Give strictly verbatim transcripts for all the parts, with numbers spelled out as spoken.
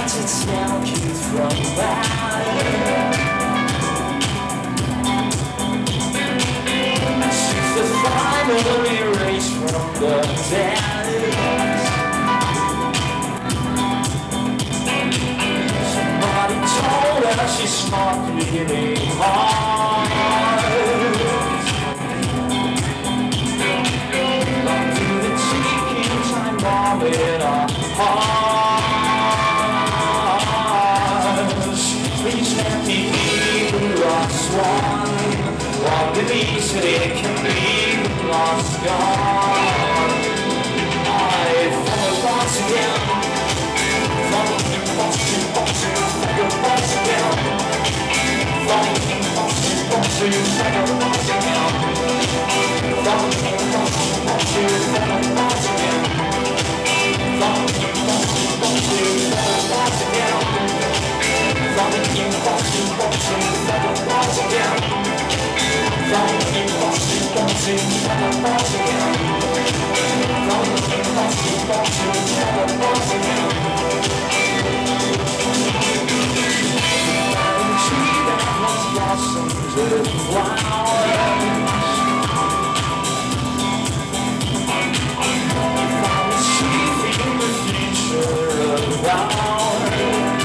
try to tell you from that. She's the final erase from the dance. Somebody told her she's not really hard. Long through the cheek, I'm bombing our hearts. Please let me be the last one. Walk the beach that it can be the lost gone. I've fallen once again. Falling once to once to falling once again. Falling once to once to falling once again. Falling once to once to falling once again. Falling once to once to falling once again. Falling once to once to falling once again. Falling in Boston, Boston, falling once again. Falling in Boston, Boston, falling once again. The tree that once blossomed with flowers. Found a sheep in the future of ours.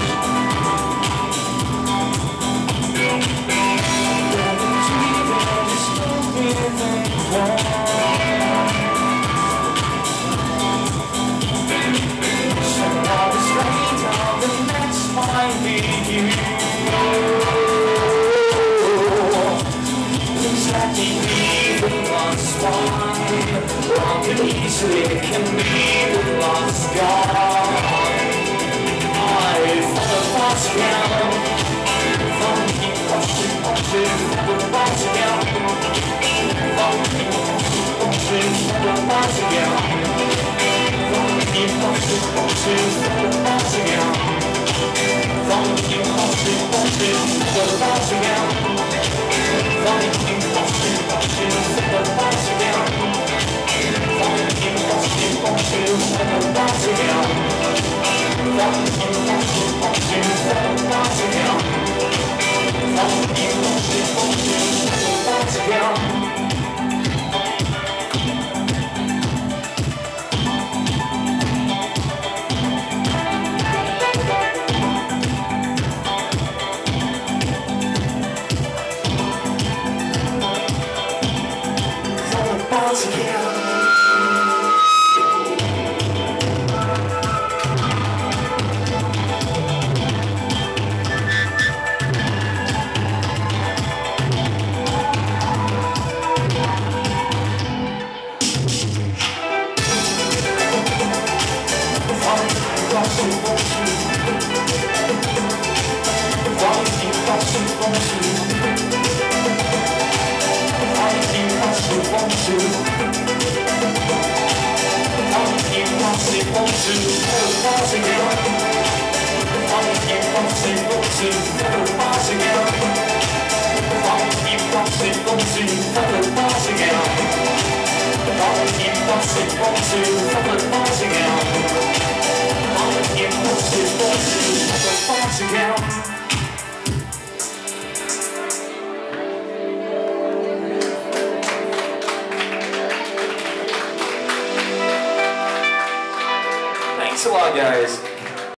Easily can be the lost gone. I fall once again. Falling once to once to falling once again. Falling once to once to falling once again. Falling once to once to falling once again. Falling once to once to falling once again. Falling once to once to falling once again. Falling in once to once to falling once again. Falling in once to once to falling once again. Falling in once to once to falling once again. Falling once again. Thanks a lot, guys.